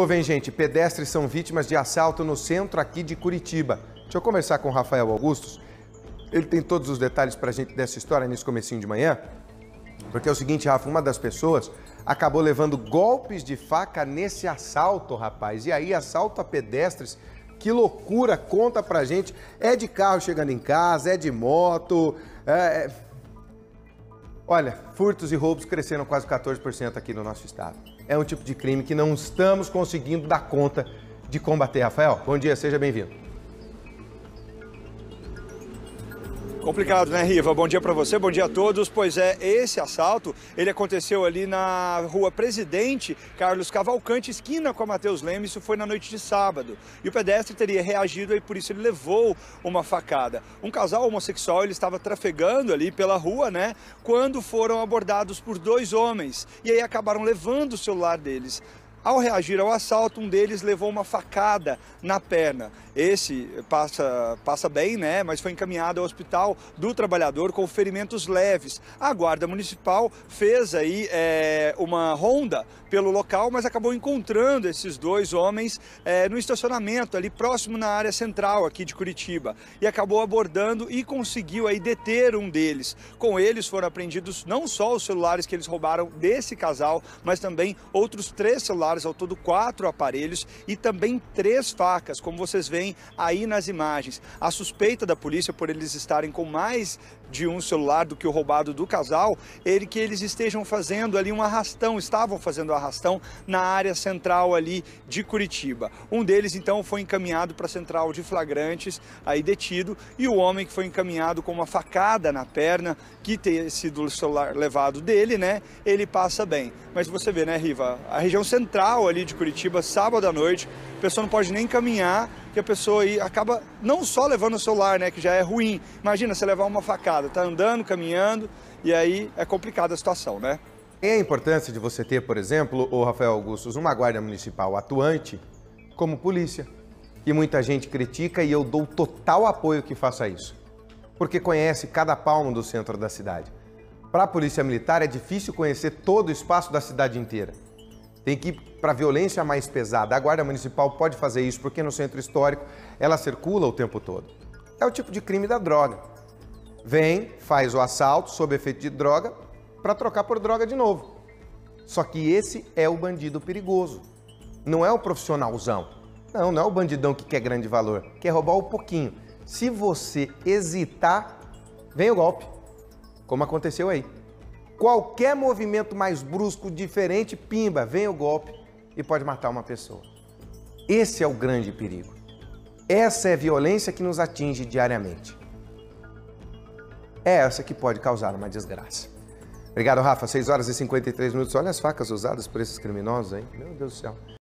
novo, hein, gente? Pedestres são vítimas de assalto no centro aqui de Curitiba. Deixa eu conversar com o Rafael Augustos. Ele tem todos os detalhes pra gente dessa história nesse comecinho de manhã. Porque é o seguinte, Rafa, uma das pessoas acabou levando golpes de faca nesse assalto, rapaz. E aí, assalto a pedestres, que loucura, conta pra gente. É de carro chegando em casa, é de moto, Olha, furtos e roubos cresceram quase 14% aqui no nosso estado. É um tipo de crime que não estamos conseguindo dar conta de combater. Rafael, bom dia, seja bem-vindo. Complicado, né, Riva? Bom dia para você, bom dia a todos. Pois é, esse assalto, ele aconteceu ali na rua Presidente Carlos Cavalcante, esquina com a Matheus Leme, isso foi na noite de sábado. E o pedestre teria reagido e por isso ele levou uma facada. Um casal homossexual, ele estava trafegando ali pela rua, né, quando foram abordados por dois homens. E aí acabaram levando o celular deles. Ao reagir ao assalto, um deles levou uma facada na perna. Esse passa bem, né? Mas foi encaminhado ao hospital do trabalhador com ferimentos leves. A Guarda Municipal fez aí uma ronda pelo local, mas acabou encontrando esses dois homens no estacionamento ali próximo na área central aqui de Curitiba. E acabou abordando e conseguiu aí deter um deles. Com eles foram apreendidos não só os celulares que eles roubaram desse casal, mas também outros 3 celulares, ao todo 4 aparelhos e também 3 facas, como vocês veem aí nas imagens. A suspeita da polícia por eles estarem com mais de um celular do que o roubado do casal, que eles estejam fazendo ali um arrastão, estavam fazendo arrastão na área central ali de Curitiba. Um deles então foi encaminhado para a central de flagrantes, aí detido, e o homem que foi encaminhado com uma facada na perna, que teria sido o celular levado dele, né, ele passa bem. Mas você vê, né, Riva, a região central ali de Curitiba, sábado à noite, a pessoa não pode nem caminhar, que a pessoa aí acaba não só levando o celular, né, que já é ruim. Imagina você levar uma facada, tá andando, caminhando, e aí é complicada a situação, né? É a importância de você ter, por exemplo, o Rafael Augustos, uma guarda municipal atuante como polícia. E muita gente critica e eu dou total apoio que faça isso. Porque conhece cada palmo do centro da cidade. Para a polícia militar é difícil conhecer todo o espaço da cidade inteira. Tem que ir para a violência mais pesada. A Guarda Municipal pode fazer isso porque no centro histórico ela circula o tempo todo. É o tipo de crime da droga. Vem, faz o assalto sob efeito de droga para trocar por droga de novo. Só que esse é o bandido perigoso. Não é o profissionalzão. Não é o bandidão que quer grande valor. Quer roubar um pouquinho. Se você hesitar, vem o golpe. Como aconteceu aí. Qualquer movimento mais brusco, diferente, pimba, vem o golpe e pode matar uma pessoa. Esse é o grande perigo. Essa é a violência que nos atinge diariamente. É essa que pode causar uma desgraça. Obrigado, Rafa. 6 horas e 53 minutos. Olha as facas usadas por esses criminosos, hein? Meu Deus do céu.